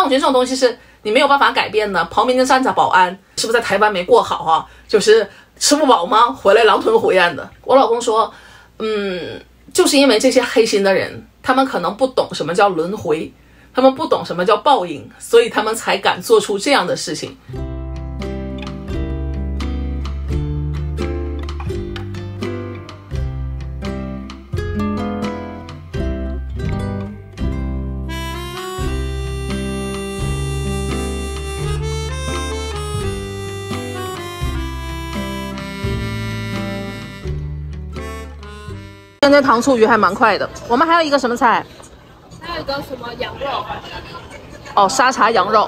我觉得这种东西是你没有办法改变的。旁边就站着保安，是不是在台湾没过好啊？就是吃不饱吗？回来狼吞虎咽的。我老公说，就是因为这些黑心的人，他们可能不懂什么叫轮回，他们不懂什么叫报应，所以他们才敢做出这样的事情。现在糖醋鱼还蛮快的。我们还有一个什么菜？ 还有一个什么羊肉？ 哦，沙茶羊肉。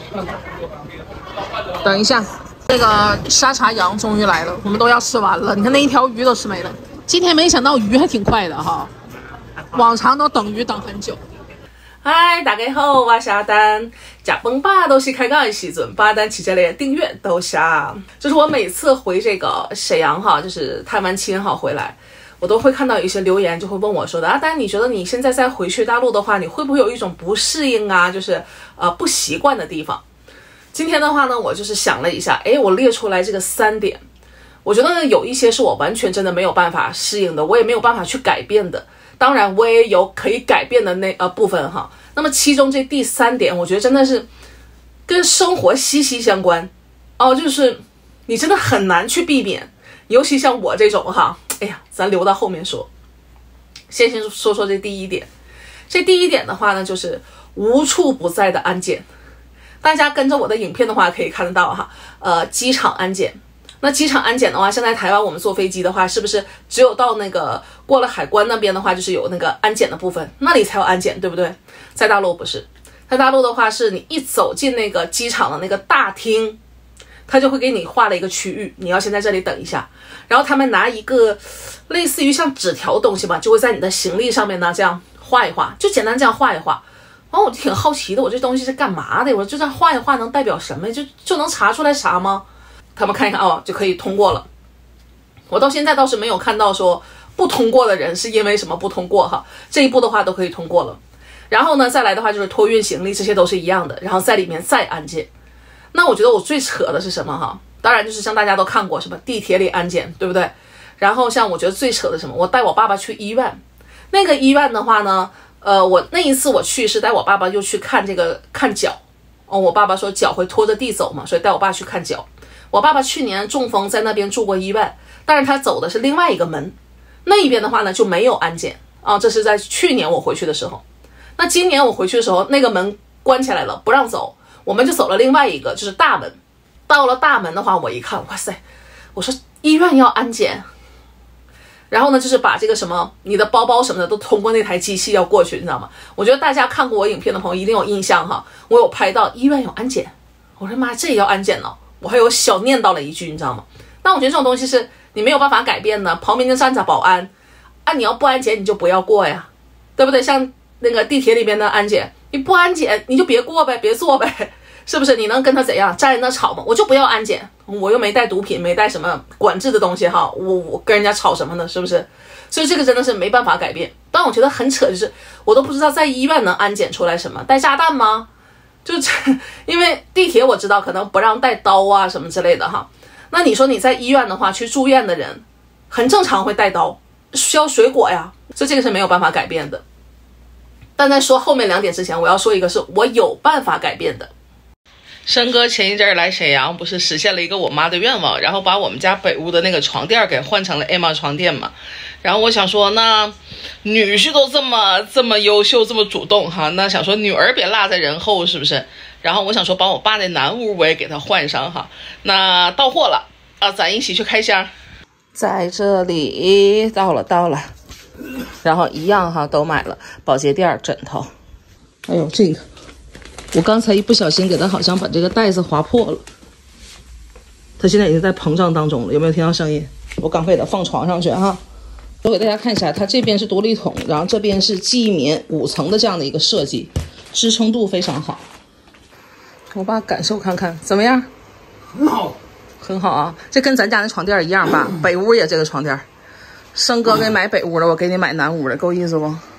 等一下，这个沙茶羊终于来了，我们都要吃完了。你看那一条鱼都吃没了。今天没想到鱼还挺快的哈，往常都等鱼等很久。嗨，大家好，我是阿丹。加崩吧都是开港的时阵，把单起这类订阅都下。就是我每次回这个沈阳哈，就是探完亲哈回来。我都会看到有一些留言，就会问我说的阿丹，你觉得你现在再回去大陆的话，你会不会有一种不适应啊？就是不习惯的地方。今天的话呢，我就是想了一下，我列出来这个3点，我觉得呢有一些是我完全真的没有办法适应的，我也没有办法去改变的。当然，我也有可以改变的部分哈。那么其中这第3点，我觉得真的是跟生活息息相关哦，就是你真的很难去避免，尤其像我这种哈。咱留到后面说，先说说这第一点。这第一点的话呢，就是无处不在的安检。大家跟着我的影片的话，可以看得到哈，机场安检。那机场安检的话，现在台湾我们坐飞机的话，是不是只有到那个过了海关那边的话，就是有那个安检的部分，那里才有安检，对不对？在大陆不是，在大陆的话，是你一走进那个机场的那个大厅。他就会给你画了一个区域，你要先在这里等一下，然后他们拿一个类似于像纸条的东西吧，就会在你的行李上面呢这样画一画，就简单这样画一画。然后我就挺好奇的，我这东西是干嘛的？我就这样画一画能代表什么？就能查出来啥吗？他们看一看哦，就可以通过了。我到现在倒是没有看到说不通过的人是因为什么不通过哈，这一步的话都可以通过了。然后呢，再来的话就是托运行李，这些都是一样的，然后在里面再安检。那我觉得我最扯的是什么哈？当然就是像大家都看过什么地铁里安检，对不对？然后像我觉得最扯的什么，我带我爸爸去医院，那个医院的话呢，我那一次我去是带我爸爸又去看脚，我爸爸说脚会拖着地走嘛，所以带我爸去看脚。我爸爸去年中风在那边住过医院，但是他走的是另外一个门，那一边的话呢就没有安检啊，这是在去年我回去的时候。那今年我回去的时候，那个门关起来了，不让走。我们就走了另外一个，就是大门。到了大门的话，我一看，哇塞，我说医院要安检，然后呢，就是把这个什么你的包包什么的都通过那台机器要过去，你知道吗？我觉得大家看过我影片的朋友一定有印象哈，我有拍到医院有安检，我说妈，这也要安检呢？我还有小念叨了一句，你知道吗？但我觉得这种东西是你没有办法改变的，旁边就站着保安，你要不安检你就不要过呀，对不对？像那个地铁里边的安检。你不安检你就别过呗，别坐呗，是不是？你能跟他怎样站在那吵吗？我就不要安检，我又没带毒品，没带什么管制的东西哈，我跟人家吵什么呢？是不是？所以这个真的是没办法改变。但我觉得很扯，就是我都不知道在医院能安检出来什么，带炸弹吗？就是因为地铁我知道可能不让带刀啊什么之类的哈。那你说你在医院的话，去住院的人很正常会带刀，削水果呀，所以这个是没有办法改变的。但在说后面2点之前，我要说一个是我有办法改变的。申哥前一阵来沈阳，不是实现了一个我妈的愿望，然后把我们家北屋的那个床垫给换成了 Emma 床垫嘛。然后我想说，那女婿都这么优秀，这么主动哈，那想说女儿别落在人后，是不是？然后我想说，把我爸那南屋我也给他换上哈。那到货了啊，咱一起去开箱。在这里到了。然后一样哈，都买了保洁垫、枕头。哎呦，这个我刚才一不小心给它好像把这个袋子划破了，它现在已经在膨胀当中了，有没有听到声音？我赶快给它放床上去哈。我给大家看一下，它这边是独立筒，然后这边是记忆棉5层的这样的一个设计，支撑度非常好。我把感受看看怎么样？很好啊，这跟咱家那床垫一样吧？北屋也这个床垫。生哥给买北屋的，我给你买南屋的，够意思不？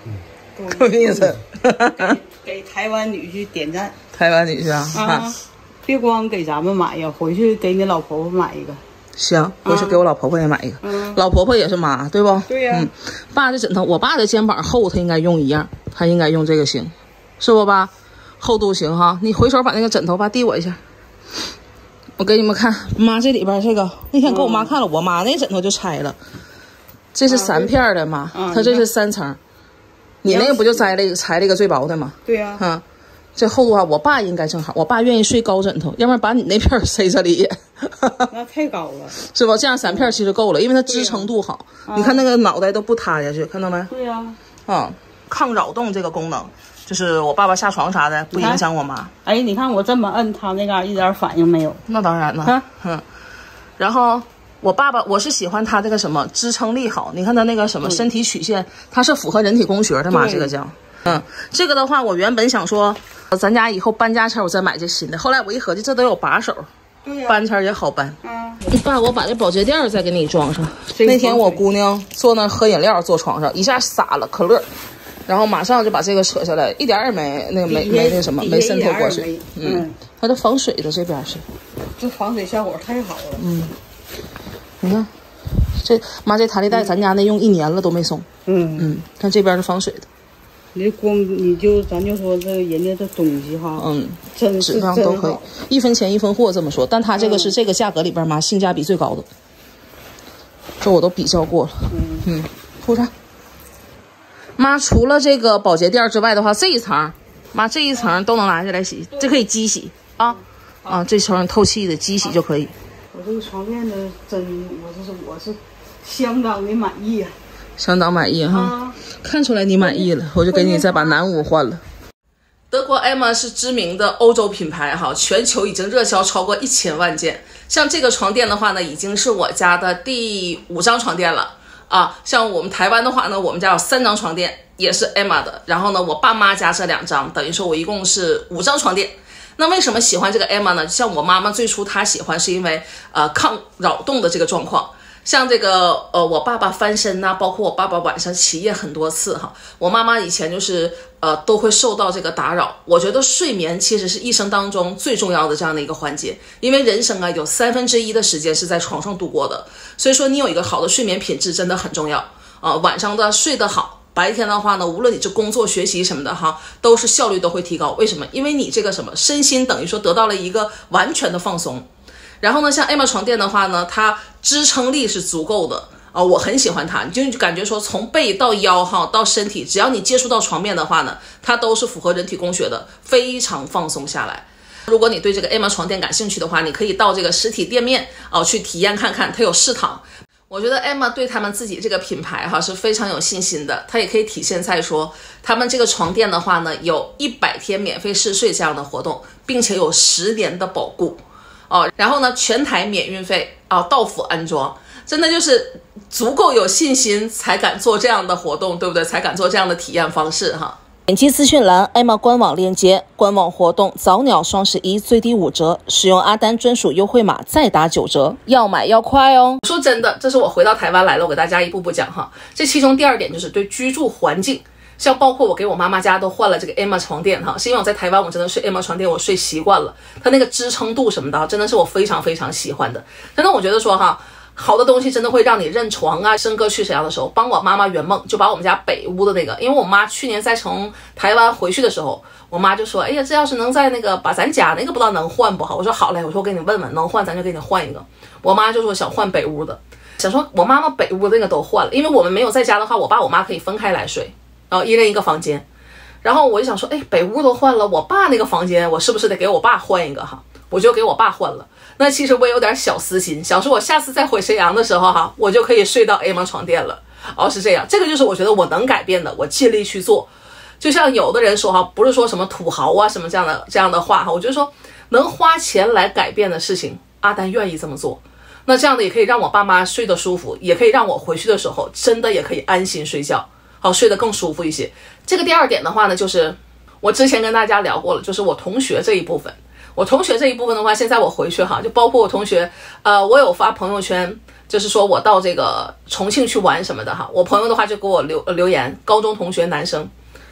够意思。 给台湾女婿点赞。 台湾女婿啊， 啊，别光给咱们买呀，回去给你老婆婆买一个。 行，回去给我老婆婆也买一个。老婆婆也是妈，对不？ 对呀。 爸的枕头，我爸的肩膀厚，他应该用一样，他应该用这个行，是不爸？厚度行哈。你回手把那个枕头吧递我一下，我给你们看。妈，这里边这个那天给我妈看了，我妈那枕头就拆了，这是3片的妈，它这是3层。你那个不就裁了一个最薄的吗？ 对呀。 这厚度啊，我爸应该正好。我爸愿意睡高枕头，要不然把你那片塞这里。 那太高了， 是吧？这样3片其实够了，因为它支撑度好。你看那个脑袋都不塌下去，看到没？ 对呀。 抗扰动这个功能，就是我爸爸下床啥的不影响我妈。 哎，你看我这么摁，他那嘎一点反应没有。 那当然了。然后我爸爸，我是喜欢他这个什么支撑力好。你看他那个什么身体曲线，它是符合人体工学的嘛？这个叫。这个的话，我原本想说，咱家以后搬家前我再买这新的。后来我一合计，这都有把手，搬前也好搬。爸，我把这保洁垫再给你装上。那天我姑娘坐那喝饮料，坐床上一下洒了可乐，然后马上就把这个扯下来，一点也没那什么，没渗透过水。它的防水的这边是， 这防水效果太好了。 你看，这妈这弹力带，咱家那用1年了都没松。看这边是防水的。 你光咱就说这人家这东西哈，真质量都可以，1分钱1分货这么说。但它这个是这个价格里边嘛，性价比最高的，这我都比较过了。铺上。妈，除了这个保洁垫之外的话，这一层，妈这一层都能拿下来洗，这可以机洗啊。这层透气的机洗就可以。 我这个床垫的我是相当的满意啊。 相当满意哈，看出来你满意了，我就给你再把南屋换了。德国 Emma 是知名的欧洲品牌哈，全球已经热销超过1000万件。像这个床垫的话呢，已经是我家的第5张床垫了啊。像我们台湾的话呢，我们家有3张床垫，也是 Emma 的。然后呢，我爸妈家这2张，等于说我一共是5张床垫。那为什么喜欢这个 Emma 呢？像我妈妈最初她喜欢是因为抗扰动的这个状况。像这个我爸爸翻身呐，包括我爸爸晚上起夜很多次哈，我妈妈以前就是都会受到这个打扰。我觉得睡眠其实是一生当中最重要的这样的一个环节，因为人生啊有1/3的时间是在床上度过的，所以说你有一个好的睡眠品质真的很重要晚上的睡得好，白天的话呢，无论你是工作学习什么的哈，都是效率都会提高。为什么？因为你这个什么身心等于说得到了一个完全的放松。然后呢，像 Emma 床垫的话呢，它支撑力是足够的我很喜欢它，就感觉说从背到腰哈到身体，只要你接触到床面的话呢，它都是符合人体工学的，非常放松下来。如果你对这个 Emma 床垫感兴趣的话，你可以到这个实体店面去体验看看，它有试躺。我觉得 Emma 对他们自己这个品牌哈是非常有信心的，它也可以体现在说他们这个床垫的话呢，有100天免费试睡这样的活动，并且有10年的保固。然后呢，全台免运费到府安装，真的就是足够有信心才敢做这样的活动，对不对？才敢做这样的体验方式哈。点击资讯栏 Emma 官网链接，官网活动早鸟双11最低5折，使用阿丹专属优惠码再打9折，要买要快哦。说真的，这是我回到台湾来了，我给大家一步步讲哈。这其中第2点就是对居住环境。像包括我给我妈妈家都换了这个 Emma 床垫哈，是因为我在台湾我真的睡 Emma 床垫我睡习惯了，它那个支撑度什么的真的是我非常非常喜欢的。真的我觉得说哈，好的东西真的会让你认床啊。生哥去沈阳的时候帮我妈妈圆梦，就把我们家北屋的那个，因为我妈去年在从台湾回去的时候，我妈就说，哎呀，这要是能在那个把咱家那个不知道能换不好。我说好嘞，我说我给你问问，能换咱就给你换一个。我妈就说想换北屋的，想说我妈妈北屋的那个都换了，因为我们没有在家的话，我爸我妈可以分开来睡一人一个房间。然后我就想说，哎，北屋都换了，我爸那个房间我是不是得给我爸换一个哈？我就给我爸换了。那其实我也有点小私心，想说我下次再回沈阳的时候哈，我就可以睡到 Emma 床垫了。是这样，这个就是我觉得我能改变的，我尽力去做。就像有的人说哈，不是说什么土豪啊什么这样的话哈，我就说能花钱来改变的事情，阿丹愿意这么做。那这样的也可以让我爸妈睡得舒服，也可以让我回去的时候真的也可以安心睡觉。睡得更舒服一些。这个第2点的话呢，就是我之前跟大家聊过了，就是我同学这一部分。我同学这一部分的话，现在我回去哈，就包括我同学，我有发朋友圈，就是说我到这个重庆去玩什么的哈。我朋友的话就给我留言，高中同学男生，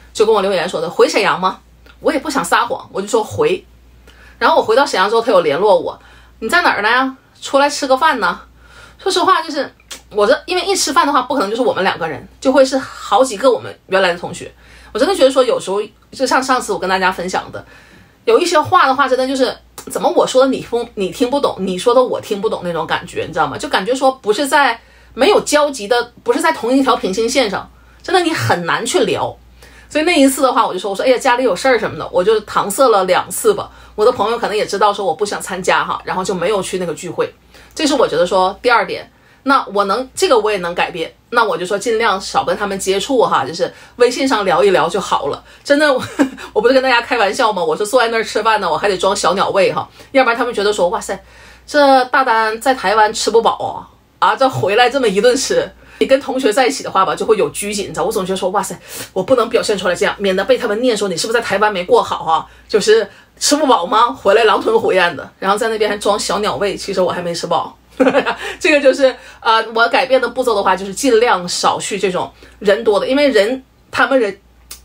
就跟我留言说的回沈阳吗？我也不想撒谎，我就说回。然后我回到沈阳之后，他有联络我，你在哪儿呢呀？出来吃个饭呢？说实话，就是我这因为一吃饭的话，不可能就是我们2个人，就会是好几个我们原来的同学。我真的觉得说，有时候就像上次我跟大家分享的，有一些话的话，真的就是怎么我说的你听不懂，你说的我听不懂那种感觉，你知道吗？就感觉说不是在没有交集的，不是在同一条平行线上，真的你很难去聊。所以那一次的话，我说哎呀家里有事儿什么的，我就搪塞了2次吧。我的朋友可能也知道说我不想参加哈，然后就没有去那个聚会。这是我觉得说第2点，那这个我也能改变，那我就说尽量少跟他们接触哈，就是微信上聊一聊就好了。真的，我不是跟大家开玩笑吗？我说坐在那儿吃饭呢，我还得装小鸟胃哈，要不然他们觉得说哇塞，这大丹在台湾吃不饱啊，这回来这么一顿吃。你跟同学在一起的话吧，就会有拘谨，你知道，我总觉得说哇塞，我不能表现出来这样，免得被他们念说你是不是在台湾没过好啊？就是吃不饱吗？回来狼吞虎咽的，然后在那边还装小鸟胃，其实我还没吃饱。这个就是我改变的步骤的话，就是尽量少去这种人多的，因为他们人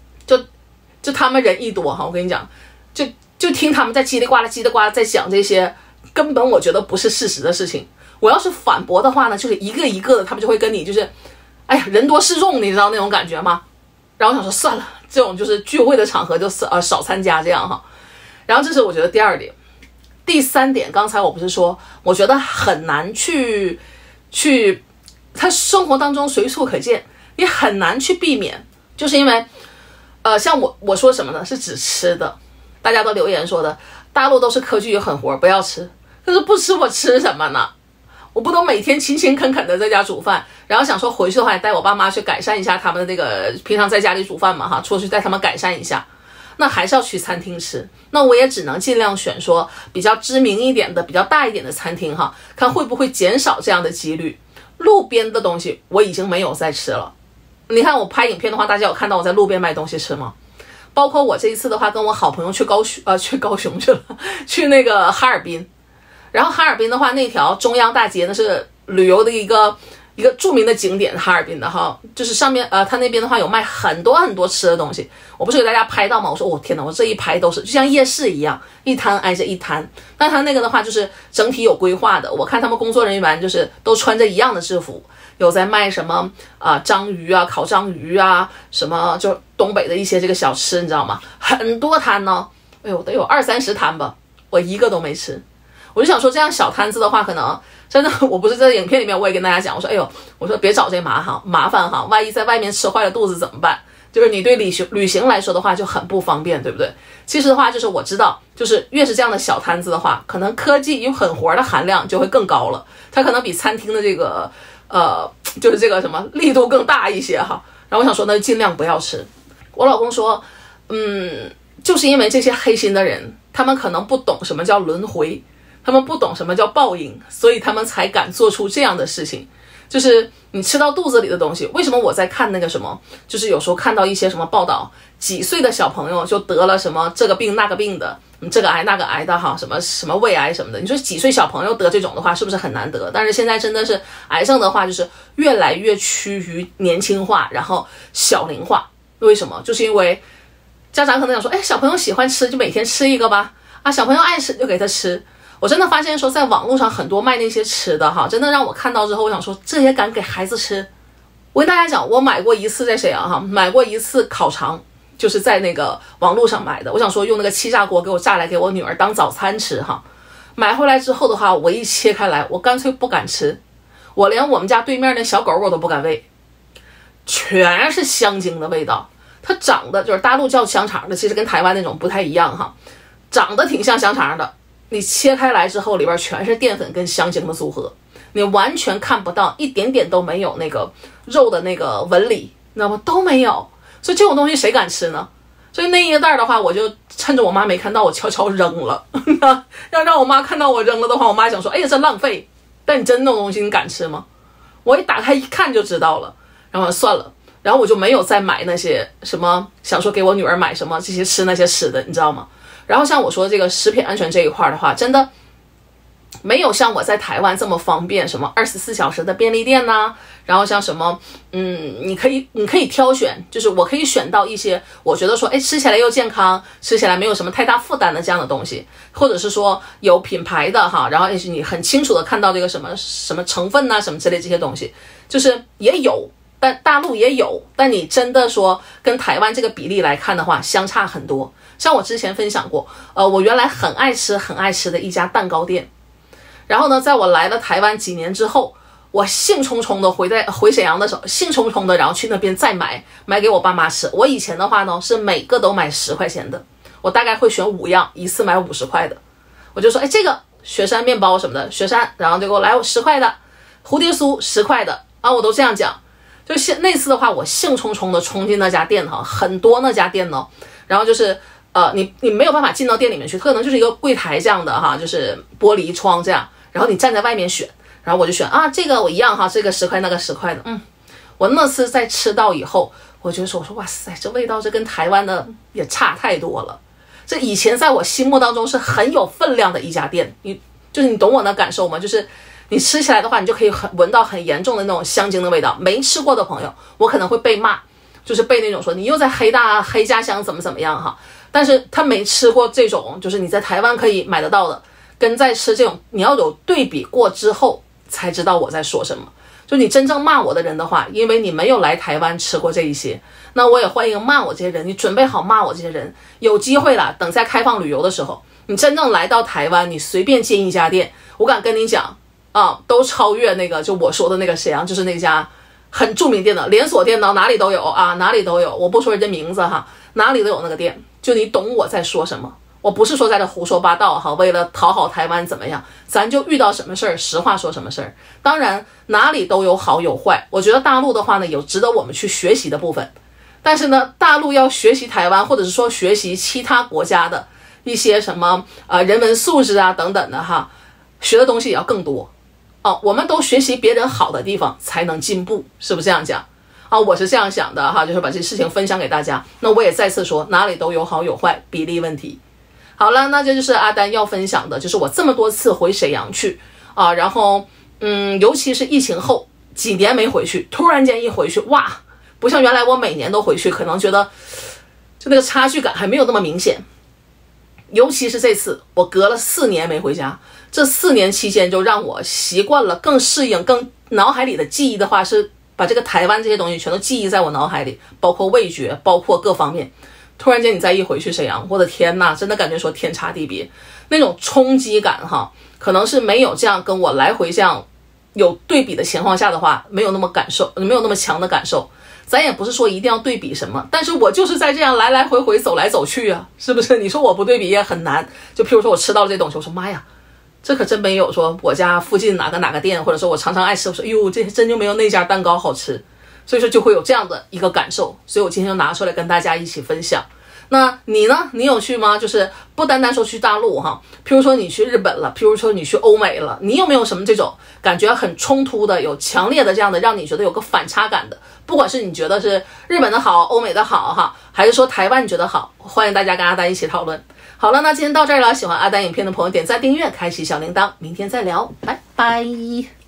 一多哈，我跟你讲，就听他们在叽里呱啦在讲这些根本我觉得不是事实的事情。我要是反驳的话呢，就是一个一个的，他们就会跟你就是，哎呀，人多势众，你知道那种感觉吗？然后我想说算了，这种就是聚会的场合就少参加这样哈。然后这是我觉得第2点。第3点，刚才我不是说，我觉得很难去，他生活当中随处可见，你很难去避免，就是因为，像我说什么呢？是指吃的，大家都留言说的，大陆都是科技与狠活，不要吃。可是不吃我吃什么呢？我不能每天勤勤恳恳的在家煮饭，然后想说回去的话，带我爸妈去改善一下他们的那个平常在家里煮饭嘛哈，出去带他们改善一下。那还是要去餐厅吃，那我也只能尽量选说比较知名一点的、比较大一点的餐厅哈，看会不会减少这样的几率。路边的东西我已经没有再吃了。你看我拍影片的话，大家有看到我在路边卖东西吃吗？包括我这一次的话，跟我好朋友去高雄去了，去那个哈尔滨。然后哈尔滨的话，那条中央大街那是旅游的一个著名的景点，哈尔滨的哈，就是上面他那边的话有卖很多很多吃的东西。我不是给大家拍到吗？我说我天哪，我这一排都是就像夜市一样，一摊挨着一摊。但他那个的话就是整体有规划的，我看他们工作人员就是都穿着一样的制服，有在卖什么章鱼啊、烤章鱼啊，什么就东北的一些这个小吃，你知道吗？很多摊呢，哎呦，得有20-30摊吧，我一个都没吃。我就想说，这样小摊子的话，可能真的，我不是在影片里面我也跟大家讲，我说，哎呦，我说别找这麻烦哈，万一在外面吃坏了肚子怎么办？就是你对旅行来说的话就很不方便，对不对？其实的话，就是我知道，就是越是这样的小摊子的话，可能科技与狠活的含量就会更高了，它可能比餐厅的这个就是这个什么力度更大一些哈。然后我想说，那就尽量不要吃。我老公说，就是因为这些黑心的人，他们可能不懂什么叫轮回。他们不懂什么叫报应，所以他们才敢做出这样的事情。就是你吃到肚子里的东西，为什么我在看那个什么，就是有时候看到一些什么报道，几岁的小朋友就得了什么这个病那个病的，这个癌那个癌的哈，什么胃癌什么的。你说几岁小朋友得这种的话，是不是很难得？但是现在真的是癌症的话，就是越来越趋于年轻化，然后小龄化。为什么？就是因为家长可能想说，哎，小朋友喜欢吃就每天吃一个吧，小朋友爱吃就给他吃。我真的发现说，在网络上很多卖那些吃的哈，真的让我看到之后，我想说，这也敢给孩子吃？我跟大家讲，我买过一次在沈阳哈，买过一次烤肠，就是在那个网络上买的。我想说用那个气炸锅给我炸来给我女儿当早餐吃哈。买回来之后的话，我一切开来，我干脆不敢吃，我连我们家对面那小狗我都不敢喂，全是香精的味道。它长得就是大陆叫香肠的，其实跟台湾那种不太一样哈，长得挺像香肠的。你切开来之后，里边全是淀粉跟香精的组合，你完全看不到，一点点都没有那个肉的那个纹理，你知道吗？都没有。所以这种东西谁敢吃呢？所以那一袋的话，我就趁着我妈没看到，我悄悄扔了。要让我妈看到我扔了的话，我妈想说：“哎呀，这浪费。”但你真那种东西，你敢吃吗？我一打开一看就知道了，然后算了，然后我就没有再买那些什么，想说给我女儿买什么这些吃那些吃的，你知道吗？然后像我说这个食品安全这一块的话，真的没有像我在台湾这么方便，什么24小时的便利店呐，然后像什么，你可以挑选，就是我可以选到一些我觉得说，哎，吃起来又健康，吃起来没有什么太大负担的这样的东西，或者是说有品牌的哈，然后也许你很清楚的看到这个什么成分呐，什么之类这些东西，就是也有，但大陆也有，但你真的说跟台湾这个比例来看的话，相差很多。像我之前分享过，我原来很爱吃的一家蛋糕店。然后呢，在我来了台湾几年之后，我兴冲冲的回沈阳的时候，兴冲冲的然后去那边再买给我爸妈吃。我以前的话呢，是每个都买10块钱的，我大概会选5样，一次买50块的。我就说，哎，这个雪山面包什么的，雪山，然后就给我来10块的，蝴蝶酥10块的啊，我都这样讲。就那次的话，我兴冲冲的冲进那家店哈，很多那家店呢，然后就是你没有办法进到店里面去，可能就是一个柜台这样的哈，就是玻璃窗这样。然后你站在外面选，然后我就选啊，这个我一样哈，这个10块那个10块的，我那次在吃到以后，我就说哇塞，这味道这跟台湾的也差太多了。这以前在我心目当中是很有分量的一家店，你懂我的感受吗？就是你吃起来的话，你就可以闻到很严重的那种香精的味道。没吃过的朋友，我可能会被骂，就是被那种说你又在黑家乡怎么样哈。但是他没吃过这种，就是你在台湾可以买得到的。跟在吃这种，你要有对比过之后才知道我在说什么。就你真正骂我的人的话，因为你没有来台湾吃过这一些，那我也欢迎骂我这些人，你准备好骂我这些人，有机会了，等在开放旅游的时候，你真正来到台湾，你随便进一家店，我敢跟你讲啊，都超越那个就我说的那个沈阳，就是那家很著名店的连锁店呢，哪里都有啊，哪里都有，我不说人家名字哈，哪里都有那个店，就你懂我在说什么。我不是说在这胡说八道哈，为了讨好台湾怎么样，咱就遇到什么事儿，实话说什么事儿。当然哪里都有好有坏，我觉得大陆的话呢，有值得我们去学习的部分，但是呢，大陆要学习台湾，或者是说学习其他国家的一些什么人文素质啊等等的哈，学的东西也要更多哦。我们都学习别人好的地方才能进步，是不是这样讲啊？我是这样想的哈，就是把这事情分享给大家。那我也再次说，哪里都有好有坏，比例问题。好了，那这就是阿丹要分享的，就是我这么多次回沈阳去啊，然后尤其是疫情后几年没回去，突然间一回去，哇，不像原来我每年都回去，可能觉得就那个差距感还没有那么明显。尤其是这次我隔了4年没回家，这4年期间就让我习惯了，更适应，更脑海里的记忆的话是把这个台湾这些东西全都记忆在我脑海里，包括味觉，包括各方面。突然间你再一回去沈阳，我的天呐，真的感觉说天差地别，那种冲击感哈，可能是没有这样跟我来回这样有对比的情况下的话，没有那么强的感受。咱也不是说一定要对比什么，但是我就是在这样来来回回走来走去啊，是不是？你说我不对比也很难。就譬如说我吃到了这东西，我说妈呀，这可真没有说我家附近哪个店，或者说我常常爱吃，我说哎呦，这真就没有那家蛋糕好吃。所以说就会有这样的一个感受，所以我今天就拿出来跟大家一起分享。那你呢？你有去吗？就是不单单说去大陆哈，譬如说你去日本了，譬如说你去欧美了，你有没有什么这种感觉很冲突的，有强烈的这样的让你觉得有个反差感的？不管是你觉得是日本的好，欧美的好哈，还是说台湾你觉得好，欢迎大家跟阿丹一起讨论。好了，那今天到这儿了，喜欢阿丹影片的朋友点赞订阅，开启小铃铛，明天再聊，拜拜。